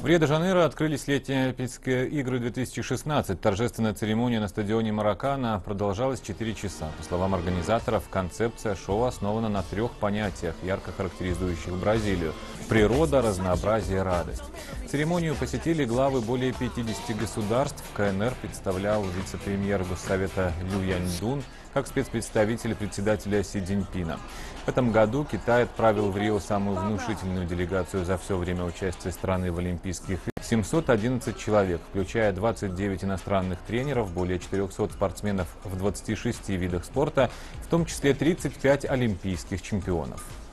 Рио-де-Жанейро открылись летние Олимпийские игры 2016. Торжественная церемония на стадионе Маракана продолжалась 4 часа. По словам организаторов, концепция шоу основана на 3 понятиях, ярко характеризующих Бразилию: природа, разнообразие, радость. Церемонию посетили главы более 50 государств. КНР представлял вице-премьер Госсовета Лю Яньдун как спецпредставитель председателя Си Цзиньпина. В этом году Китай отправил в Рио самую внушительную делегацию за все время участия страны в Олимпийских играх. 711 человек, включая 29 иностранных тренеров, более 400 спортсменов в 26 видах спорта, в том числе 35 олимпийских чемпионов.